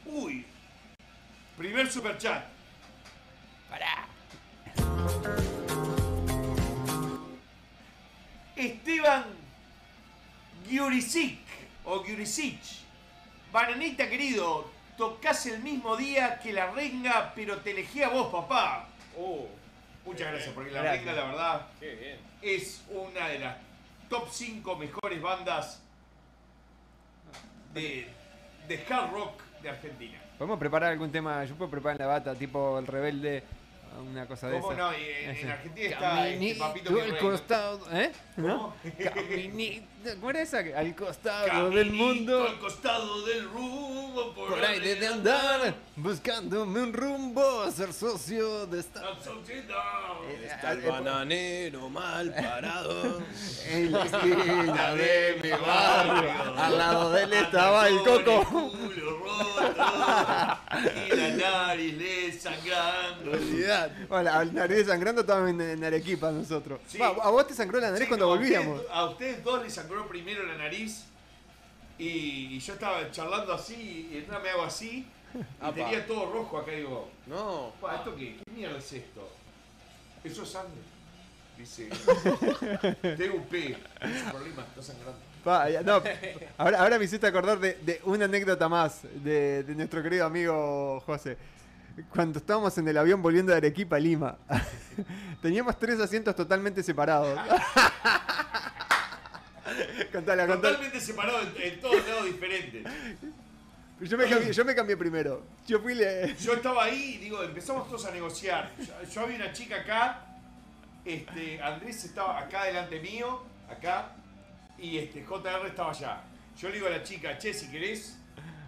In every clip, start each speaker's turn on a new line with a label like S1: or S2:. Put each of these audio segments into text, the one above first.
S1: Uy. Primer superchat.
S2: Pará.
S1: Esteban Giurisic o Giurisic. Bananita querido, tocás el mismo día que La Renga, pero te elegí a vos, papá. Muchas gracias, porque La Renga, la verdad, es una de las top 5 mejores bandas de hard rock de Argentina.
S2: ¿Podemos preparar algún tema? Yo puedo preparar en la bata, tipo El Rebelde, una cosa de
S1: ¿Cómo
S2: esa.
S1: no? En Argentina está este Papito
S2: Caminito al
S1: Virrey.
S2: costado, ¿eh?
S1: ¿Cómo?
S2: Caminito, ¿cómo era esa? Al costado
S1: Caminito
S2: del mundo.
S1: al costado del rumbo
S2: Por ahí de andar, buscándome un rumbo, ser socio de esta.
S1: La sociedad.
S3: Está el bananero mal parado.
S2: En la esquina de mi barrio, al lado de él
S1: Anda
S2: estaba el
S1: con
S2: coco.
S1: culo roto y la nariz le sangrando.
S2: Bueno, la nariz sangrando estaba en Arequipa nosotros.
S1: Sí.
S2: Va, a vos te sangró la nariz
S1: Sí,
S2: cuando
S1: no,
S2: volvíamos.
S1: A ustedes dos les sangró primero la nariz y yo estaba charlando así y entonces me hago así y
S3: Apa.
S1: tenía todo rojo acá y digo,
S3: No.
S1: "Pa, ¿esto qué? ¿Qué mierda es esto? Eso es sangre. Dice, tengo un P, es un problema, está sangrando.
S2: Pa, ya, no, ahora me hiciste acordar de una anécdota más de nuestro querido amigo José. Cuando estábamos en el avión volviendo de Arequipa a Lima, teníamos 3 asientos totalmente separados. Contala.
S1: Totalmente separado en todos lados diferentes.
S2: Yo me cambié primero. Yo fui
S1: Yo estaba ahí y digo, empezamos todos a negociar. Yo había una chica acá, Andrés estaba acá delante mío, acá, y JR estaba allá. Yo le digo a la chica, che, si querés,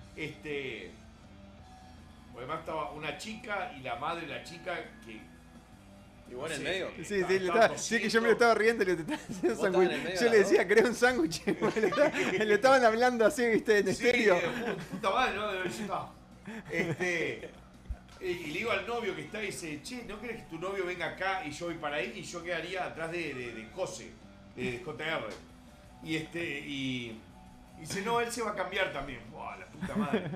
S1: además estaba una chica y la madre de la chica que...
S3: ¿Y vos en el
S1: no sé,
S3: medio?
S2: Sí, que yo me lo estaba riendo y le estaba haciendo
S3: Vos estabas
S2: sándwich.
S3: en el medio
S2: Yo
S3: de
S2: le
S3: las
S2: decía, ¿querés un sándwich? Le estaban hablando así, viste, en
S1: Sí,
S2: estéreo.
S1: puta madre, ¿no? Yo estaba... y le digo al novio que está y dice, che, ¿no querés que tu novio venga acá y yo voy para ahí? Y yo quedaría atrás de José, de JR. Y dice, no, él se va a cambiar también. Buah, la puta madre.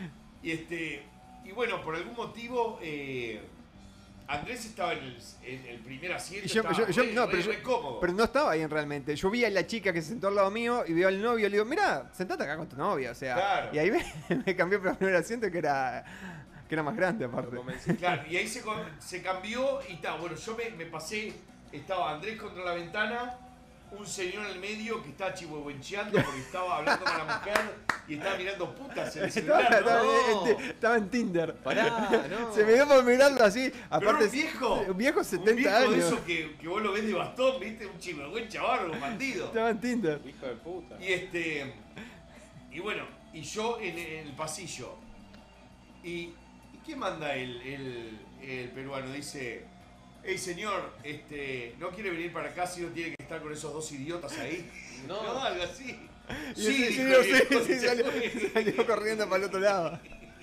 S1: Y bueno, por algún motivo, Andrés estaba en el primer asiento. Re cómodo.
S2: Pero no estaba ahí realmente. Yo vi a la chica que se sentó al lado mío y veo al novio y le digo, mirá, sentate acá con tu novia. O sea,
S1: Claro.
S2: y ahí me cambió para el primer asiento que era más grande aparte.
S1: Claro, y ahí se cambió y está. Bueno, yo me pasé, estaba Andrés contra la ventana, un señor en el medio que estaba chihuahuencheando porque estaba hablando con la mujer y estaba mirando putas en el celular. ¿No?
S2: Estaba en Tinder.
S3: Pará, no.
S2: Se me dio por mirarlo así. Aparte,
S1: un
S2: viejo 70
S1: un viejo
S2: años.
S1: de esos que vos lo ves de bastón, viste, un chihuahuenche chaval, un bandido.
S2: Estaba en Tinder.
S3: Hijo de puta.
S1: Y bueno, y yo en el pasillo. ¿Y qué manda el peruano? Dice, hey señor, ¿no quiere venir para acá si no tiene que estar con esos dos idiotas ahí?
S3: No.
S1: Algo así.
S2: Y
S1: Sí,
S2: salió corriendo para el otro lado.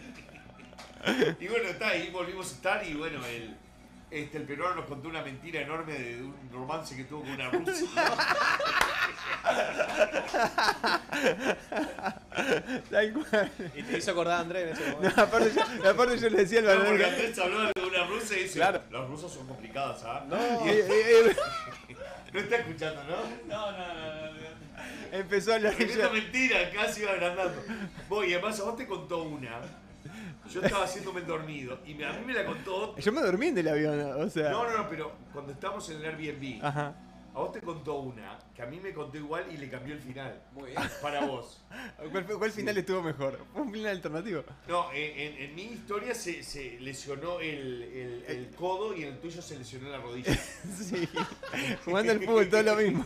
S1: Y bueno, está ahí, volvimos a estar y bueno, el peruano nos contó una mentira enorme de un romance que tuvo con una rusa.
S2: Tal cual.
S3: Y te hizo acordar a Andrés en ese
S2: No,
S3: momento.
S2: aparte yo le decía al
S1: No, porque
S2: bananero.
S1: Andrés habló de una rusa y dice,
S3: Claro.
S1: las rusas son complicadas, ¿ah?
S3: No.
S1: No está escuchando, ¿no?
S2: No. Empezó a hablar y
S1: Tremenda
S2: yo-
S1: mentira, casi iba agrandando. Vos, y además a vos te contó una. Yo estaba haciéndome el dormido y a mí me la contó otra.
S2: Yo me dormí en el avión, o sea.
S1: No, pero cuando estábamos en el Airbnb,
S2: Ajá.
S1: a vos te contó una que a mí me contó igual y le cambió el final.
S3: Muy bien.
S1: Para vos.
S2: ¿Cuál final estuvo mejor? ¿Fue un final alternativo?
S1: No, en mi historia se lesionó el codo y en el tuyo se lesionó la rodilla.
S2: Sí. Jugando al fútbol, todo lo mismo.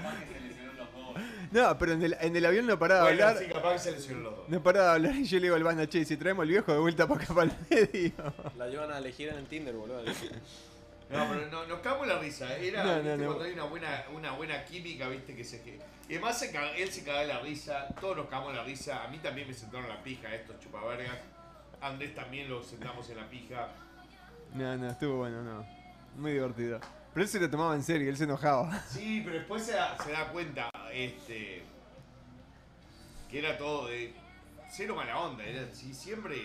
S2: No, pero en el avión no paraba de
S1: Bueno,
S2: hablar.
S1: sí, capaz que se lesionó los dos.
S2: No paraba de hablar y yo le digo al banda, che, si traemos al viejo de vuelta para acá para el medio.
S3: La llevan a elegir en el Tinder, boludo.
S1: No, pero no, nos cagamos la risa. Era
S2: No,
S1: ¿viste?
S2: no.
S1: Cuando hay una buena química, viste que y además él se cagaba la risa, todos nos cagamos la risa. A mí también me sentaron la pija estos chupavergas. Andrés también lo sentamos en la pija.
S2: No, estuvo bueno, no. Muy divertido. Pero él se lo tomaba en serio, él se enojaba.
S1: Sí, pero después se da cuenta, que era todo de cero mala onda. Siempre.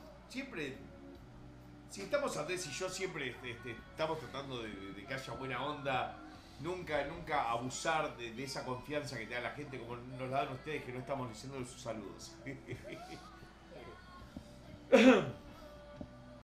S1: Si estamos Andrés y yo, siempre estamos tratando de que haya buena onda. Nunca abusar de esa confianza que te da la gente como nos la dan ustedes, que no estamos diciendo sus saludos.